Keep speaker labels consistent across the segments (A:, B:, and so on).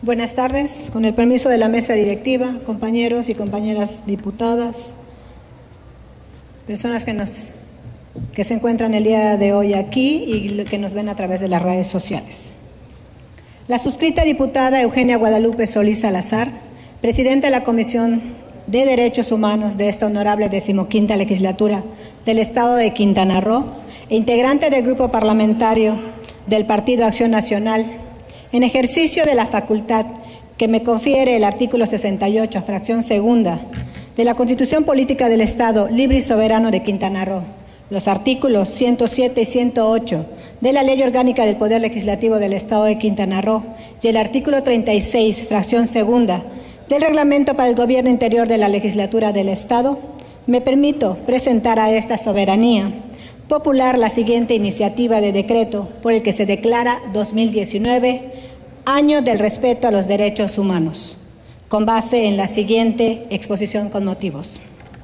A: Buenas tardes. Con el permiso de la mesa directiva, compañeros y compañeras diputadas, personas que se encuentran el día de hoy aquí y que nos ven a través de las redes sociales. La suscrita diputada Eugenia Guadalupe Solís Salazar, presidenta de la Comisión de Derechos Humanos de esta honorable 15ª legislatura del Estado de Quintana Roo e integrante del grupo parlamentario del Partido Acción Nacional, en ejercicio de la facultad que me confiere el artículo 68, fracción segunda, de la Constitución Política del Estado Libre y Soberano de Quintana Roo, los artículos 107 y 108 de la Ley Orgánica del Poder Legislativo del Estado de Quintana Roo y el artículo 36, fracción segunda, del Reglamento para el Gobierno Interior de la Legislatura del Estado, me permito presentar a esta soberanía popular la siguiente iniciativa de decreto por el que se declara 2019 Año del Respeto a los Derechos Humanos, con base en la siguiente exposición con motivos.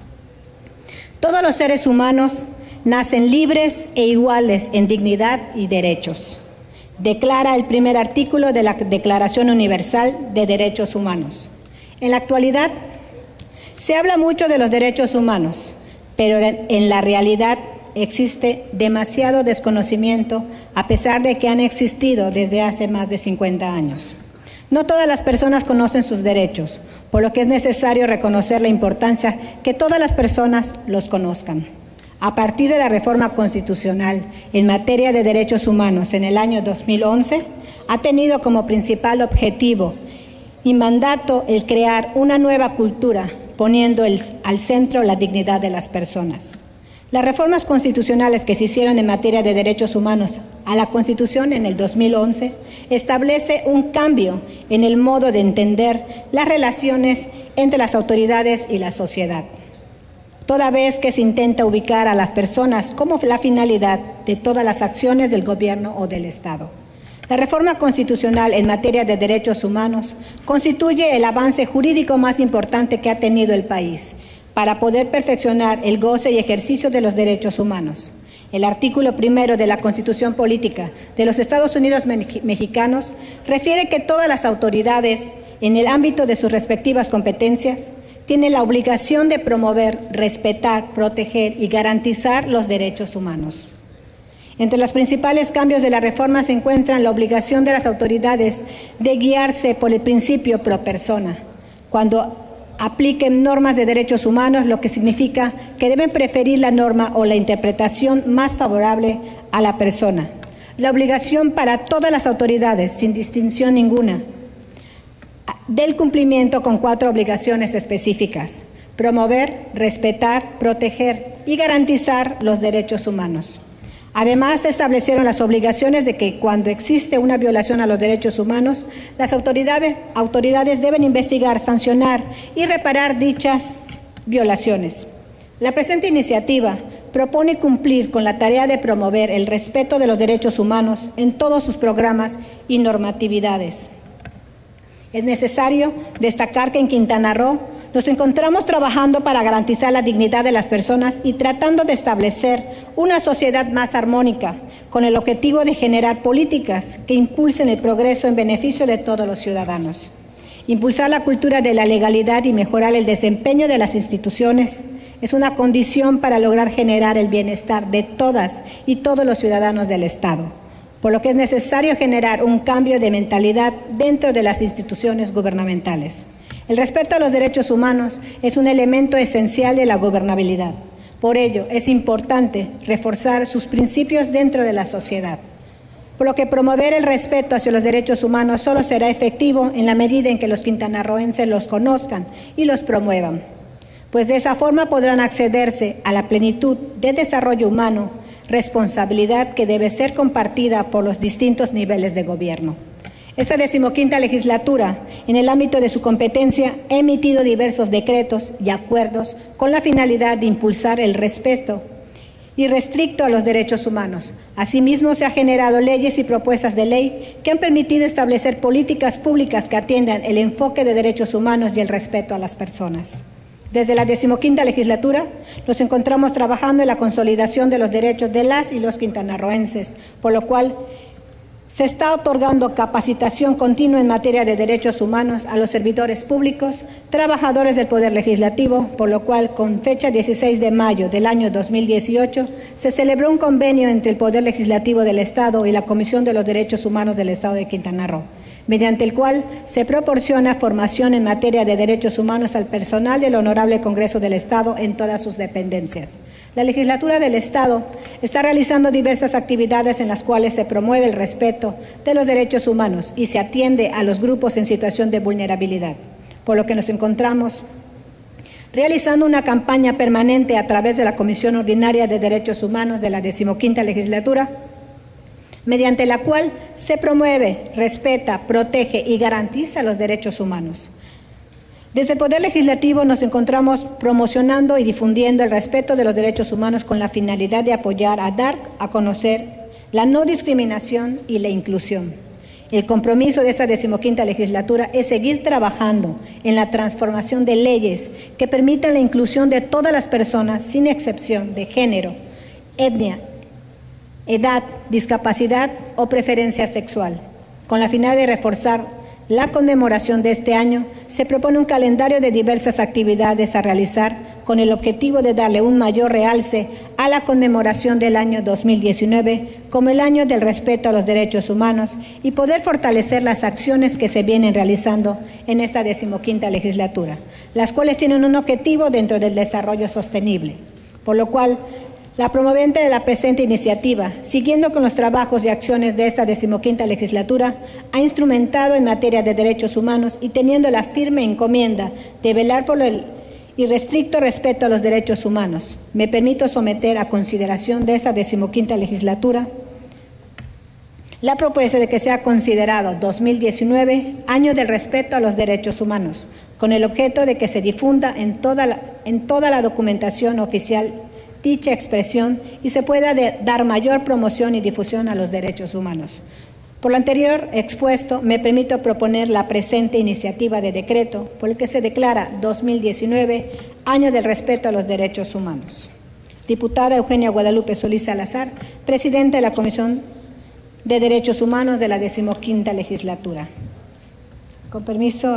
A: Todos los seres humanos nacen libres e iguales en dignidad y derechos. Declara el primer artículo de la Declaración Universal de Derechos Humanos. En la actualidad se habla mucho de los derechos humanos, pero en la realidad existe demasiado desconocimiento a pesar de que han existido desde hace más de 50 años. No todas las personas conocen sus derechos, por lo que es necesario reconocer la importancia que todas las personas los conozcan. A partir de la reforma constitucional en materia de derechos humanos en el año 2011, ha tenido como principal objetivo y mandato el crear una nueva cultura, poniendo al centro la dignidad de las personas. Las reformas constitucionales que se hicieron en materia de derechos humanos a la Constitución en el 2011 establece un cambio en el modo de entender las relaciones entre las autoridades y la sociedad, toda vez que se intenta ubicar a las personas como la finalidad de todas las acciones del gobierno o del Estado. La reforma constitucional en materia de derechos humanos constituye el avance jurídico más importante que ha tenido el país para poder perfeccionar el goce y ejercicio de los derechos humanos. El artículo primero de la Constitución Política de los Estados Unidos Mexicanos refiere que todas las autoridades, en el ámbito de sus respectivas competencias, tienen la obligación de promover, respetar, proteger y garantizar los derechos humanos. Entre los principales cambios de la reforma se encuentran la obligación de las autoridades de guiarse por el principio pro persona, cuando apliquen normas de derechos humanos, lo que significa que deben preferir la norma o la interpretación más favorable a la persona. La obligación para todas las autoridades, sin distinción ninguna, del cumplimiento con 4 obligaciones específicas: promover, respetar, proteger y garantizar los derechos humanos. Además, se establecieron las obligaciones de que cuando existe una violación a los derechos humanos, las autoridades deben investigar, sancionar y reparar dichas violaciones. La presente iniciativa propone cumplir con la tarea de promover el respeto de los derechos humanos en todos sus programas y normatividades. Es necesario destacar que en Quintana Roo nos encontramos trabajando para garantizar la dignidad de las personas y tratando de establecer una sociedad más armónica, con el objetivo de generar políticas que impulsen el progreso en beneficio de todos los ciudadanos. Impulsar la cultura de la legalidad y mejorar el desempeño de las instituciones es una condición para lograr generar el bienestar de todas y todos los ciudadanos del Estado, por lo que es necesario generar un cambio de mentalidad dentro de las instituciones gubernamentales. El respeto a los derechos humanos es un elemento esencial de la gobernabilidad. Por ello, es importante reforzar sus principios dentro de la sociedad, por lo que promover el respeto hacia los derechos humanos solo será efectivo en la medida en que los quintanarroenses los conozcan y los promuevan, pues de esa forma podrán accederse a la plenitud de desarrollo humano, responsabilidad que debe ser compartida por los distintos niveles de gobierno. Esta 15ª legislatura, en el ámbito de su competencia, ha emitido diversos decretos y acuerdos con la finalidad de impulsar el respeto irrestricto a los derechos humanos. Asimismo, se han generado leyes y propuestas de ley que han permitido establecer políticas públicas que atiendan el enfoque de derechos humanos y el respeto a las personas. Desde la 15ª legislatura nos encontramos trabajando en la consolidación de los derechos de las y los quintanarroenses, por lo cual Se está otorgando capacitación continua en materia de derechos humanos a los servidores públicos, trabajadores del Poder Legislativo, por lo cual, con fecha 16 de mayo del año 2018, se celebró un convenio entre el Poder Legislativo del Estado y la Comisión de los Derechos Humanos del Estado de Quintana Roo, mediante el cual se proporciona formación en materia de derechos humanos al personal del Honorable Congreso del Estado en todas sus dependencias. La Legislatura del Estado está realizando diversas actividades en las cuales se promueve el respeto de los derechos humanos y se atiende a los grupos en situación de vulnerabilidad, por lo que nos encontramos realizando una campaña permanente a través de la Comisión Ordinaria de Derechos Humanos de la 15ª Legislatura, mediante la cual se promueve, respeta, protege y garantiza los derechos humanos. Desde el Poder Legislativo nos encontramos promocionando y difundiendo el respeto de los derechos humanos con la finalidad de apoyar a dar a conocer la no discriminación y la inclusión. El compromiso de esta 15ª Legislatura es seguir trabajando en la transformación de leyes que permitan la inclusión de todas las personas sin excepción de género, etnia, edad, discapacidad o preferencia sexual. Con la finalidad de reforzar la conmemoración de este año, se propone un calendario de diversas actividades a realizar con el objetivo de darle un mayor realce a la conmemoración del año 2019 como el año del respeto a los derechos humanos y poder fortalecer las acciones que se vienen realizando en esta 15ª Legislatura, las cuales tienen un objetivo dentro del desarrollo sostenible, por lo cual la promovente de la presente iniciativa, siguiendo con los trabajos y acciones de esta 15ª Legislatura, ha instrumentado en materia de derechos humanos y teniendo la firme encomienda de velar por el irrestricto respeto a los derechos humanos. Me permito someter a consideración de esta 15ª Legislatura la propuesta de que sea considerado 2019 Año del Respeto a los Derechos Humanos, con el objeto de que se difunda en toda la documentación oficial dicha expresión y se pueda dar mayor promoción y difusión a los derechos humanos. Por lo anterior expuesto, me permito proponer la presente iniciativa de decreto por el que se declara 2019 Año del Respeto a los Derechos Humanos. Diputada Eugenia Guadalupe Solís Salazar, presidenta de la Comisión de Derechos Humanos de la 15ª Legislatura. Con permiso,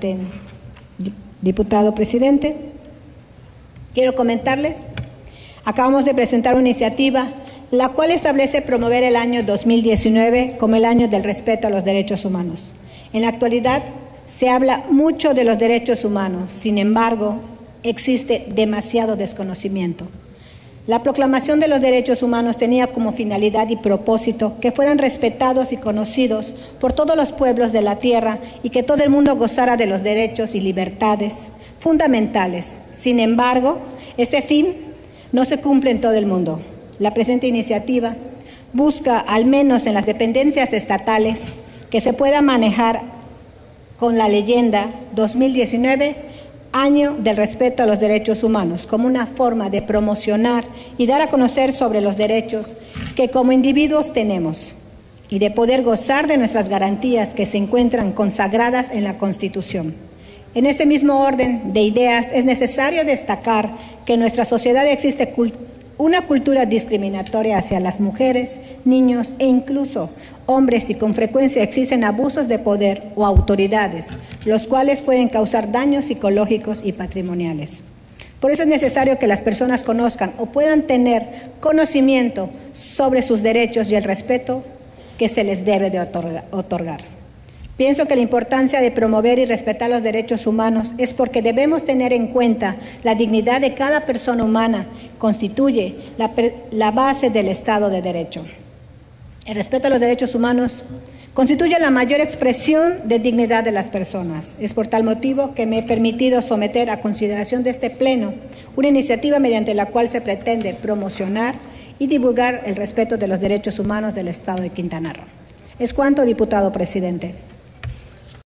A: diputado presidente, quiero comentarles. Acabamos de presentar una iniciativa la cual establece promover el año 2019 como el año del respeto a los derechos humanos. En la actualidad se habla mucho de los derechos humanos, sin embargo, existe demasiado desconocimiento. La proclamación de los derechos humanos tenía como finalidad y propósito que fueran respetados y conocidos por todos los pueblos de la tierra y que todo el mundo gozara de los derechos y libertades fundamentales. Sin embargo, este fin no se cumple en todo el mundo. La presente iniciativa busca, al menos en las dependencias estatales, que se pueda manejar con la leyenda 2019, Año del Respeto a los Derechos Humanos, como una forma de promocionar y dar a conocer sobre los derechos que como individuos tenemos y de poder gozar de nuestras garantías que se encuentran consagradas en la Constitución. En este mismo orden de ideas es necesario destacar que en nuestra sociedad existe una cultura discriminatoria hacia las mujeres, niños e incluso hombres y con frecuencia existen abusos de poder o autoridades, los cuales pueden causar daños psicológicos y patrimoniales. Por eso es necesario que las personas conozcan o puedan tener conocimiento sobre sus derechos y el respeto que se les debe de otorgar. Pienso que la importancia de promover y respetar los derechos humanos es porque debemos tener en cuenta la dignidad de cada persona humana, constituye la base del Estado de Derecho. El respeto a los derechos humanos constituye la mayor expresión de dignidad de las personas. Es por tal motivo que me he permitido someter a consideración de este Pleno una iniciativa mediante la cual se pretende promocionar y divulgar el respeto de los derechos humanos del Estado de Quintana Roo. Es cuanto, diputado presidente.